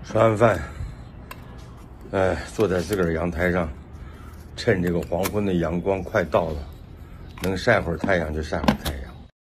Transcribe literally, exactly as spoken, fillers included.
吃完饭，哎，坐在自个儿阳台上，趁这个黄昏的阳光快到了，能晒会儿太阳就晒会儿太阳。